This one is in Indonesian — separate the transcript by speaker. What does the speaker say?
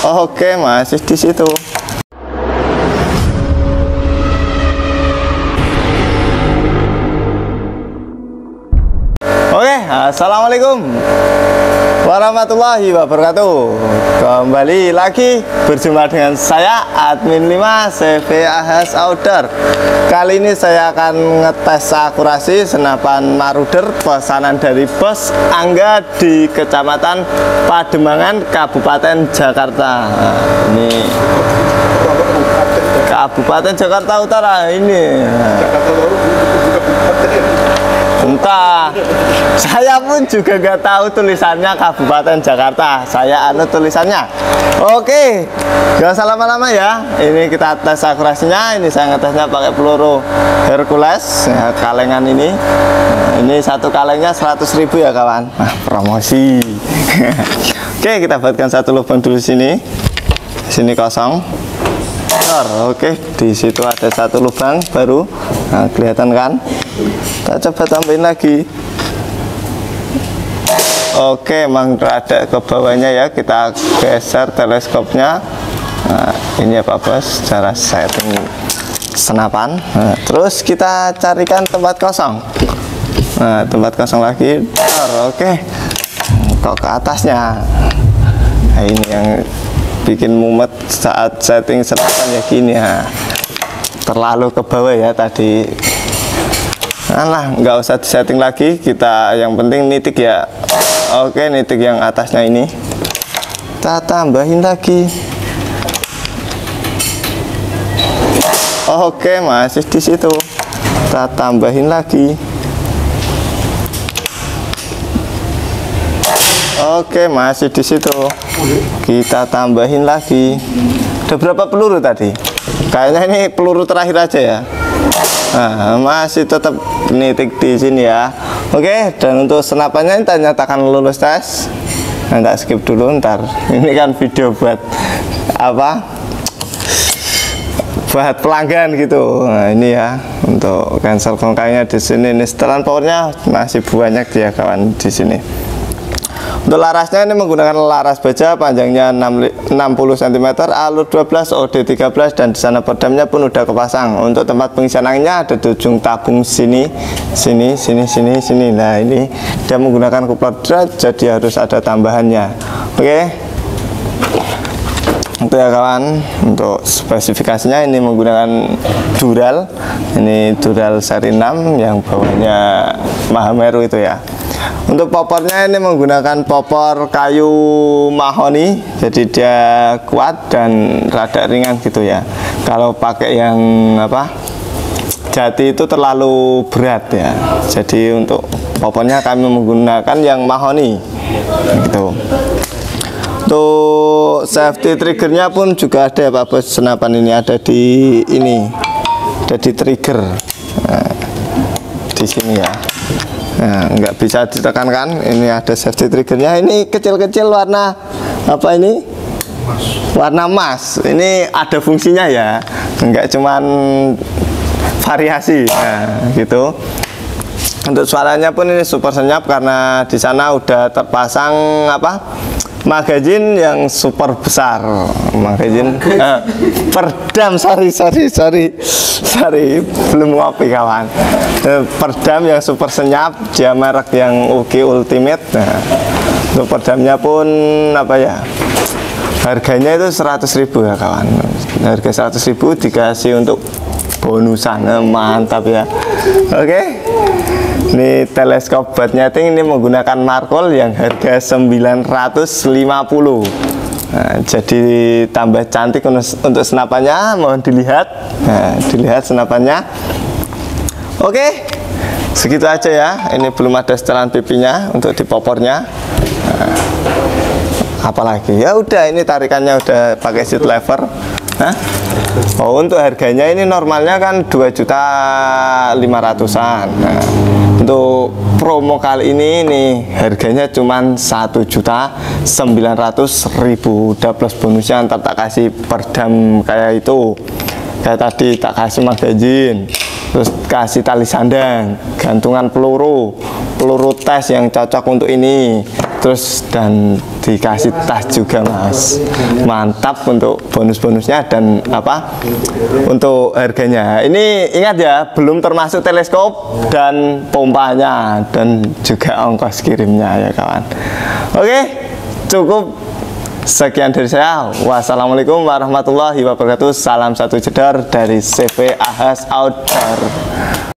Speaker 1: Oke, masih di situ. Oke, assalamualaikum warahmatullahi wabarakatuh. Kembali lagi berjumpa dengan saya admin 5 CV Ahas Outdoor. Kali ini saya akan ngetes akurasi senapan Maruder pesanan dari Bos Angga di Kecamatan Pademangan, Kabupaten Jakarta. Nah, ini Kabupaten Jakarta Utara ini. Entah, saya pun juga nggak tahu tulisannya Kabupaten Jakarta. Saya anut tulisannya. Oke, nggak usah lama-lama ya. Ini kita tes akurasinya. Ini saya ngetesnya pakai peluru Hercules ya, kalengan ini. Ini satu kalengnya 100.000 ya kawan. Nah, promosi. Oke, kita buatkan satu lubang dulu sini. Sini kosong. Oke, di situ ada satu lubang baru. Nah, kelihatan kan? Kita coba tambahin lagi. Oke, emang ada ke bawahnya ya. Kita geser teleskopnya. Nah, ini ya Pak Bos, cara setting senapan. Nah, terus kita carikan tempat kosong. Nah, tempat kosong lagi. Oke, kok ke atasnya. Nah, ini yang bikin mumet saat setting senapan ya gini ya. Terlalu ke bawah ya tadi. Nah, nggak usah disetting lagi, kita yang penting nitik ya. Oke, nitik yang atasnya ini kita tambahin lagi. Oke, masih di situ, kita tambahin lagi. Oke, masih di situ, kita tambahin lagi. Ada berapa peluru tadi? Kayaknya ini peluru terakhir aja ya. Nah, masih tetap nitik di sini ya. Oke, dan untuk senapannya kita nyatakan lulus tes. Nah, tak skip dulu ntar. Ini kan video buat apa? Buat pelanggan gitu. Nah, ini ya untuk cancel kongkangnya di sini. Ini setelan powernya masih banyak dia kawan di sini. Untuk larasnya ini menggunakan laras baja, panjangnya 60 cm, alur 12, OD 13, dan di sana peredamnya pun udah kepasang. Untuk tempat pengisian anginnya ada di ujung tabung sini. Nah, ini dia menggunakan kupler drat, jadi harus ada tambahannya. Oke. Untuk ya kawan, untuk spesifikasinya ini menggunakan dural. Ini dural seri 6 yang bawahnya Mahameru itu ya. Untuk popornya ini menggunakan popor kayu mahoni, jadi dia kuat dan rada ringan gitu ya. Kalau pakai yang apa jati itu terlalu berat ya. Jadi untuk popornya kami menggunakan yang mahoni gitu. Untuk safety triggernya pun juga ada ya Pak Bos. Senapan ini ada di ini, ada di trigger. Nah, di sini ya. Nah, nggak bisa ditekankan. Ini ada safety triggernya. Ini kecil-kecil warna apa ini? Warna emas. Ini ada fungsinya ya. Nggak cuman variasi. Nah, gitu. Untuk suaranya pun ini super senyap karena di sana udah terpasang apa? Magazin yang super besar. Magazin perdam, sorry belum ngopi kawan. Perdam yang super senyap, dia merek yang UG Ultimate. Nah, untuk perdamnya pun apa ya, harganya itu 100.000 ya kawan. Harga 100.000 dikasih untuk bonusan. Mantap ya. Oke. Ini teleskop buat nyeting ini menggunakan markol yang harga 950. Nah, jadi tambah cantik untuk senapannya. Mohon dilihat. Nah, dilihat senapannya. Oke, segitu aja ya. Ini belum ada setelan pipinya untuk di popornya. Nah, apalagi ya udah, ini tarikannya udah pakai seat lever. Hah? Oh, untuk harganya ini normalnya kan 2.500.000-an. Nah, untuk promo kali ini nih harganya cuman 1.900.000. Udah plus bonusnya, ntar tak kasih perdam kayak itu. Kayak tadi tak kasih magazin, terus kasih tali sandang, gantungan peluru tes yang cocok untuk ini. terus dan dikasih tas juga Mas. Mantap untuk bonus-bonusnya dan apa untuk harganya. Ini ingat ya, belum termasuk teleskop dan pompanya dan juga ongkos kirimnya ya kawan. Oke, cukup sekian dari saya. Wassalamualaikum warahmatullahi wabarakatuh. Salam satu jedor dari CV Ahas Outdoor.